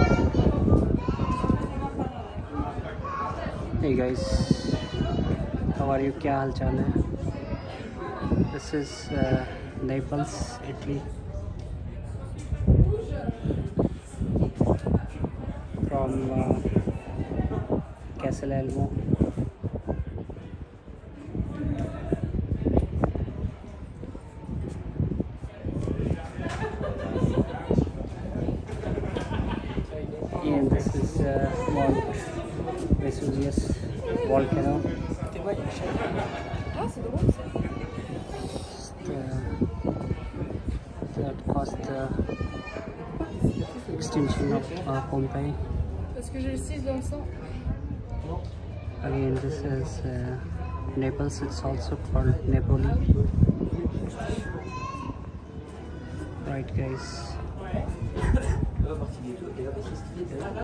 Hey guys, how are you? क्या हाल चाल है? This is Naples, Italy. From Castle Elmo. And this is Mount Vesuvius volcano. That caused the extinction of Pompeii. Parce que j'ai le 6 dans le sang. Again, this is Naples. It's also called Napoli. Right, guys.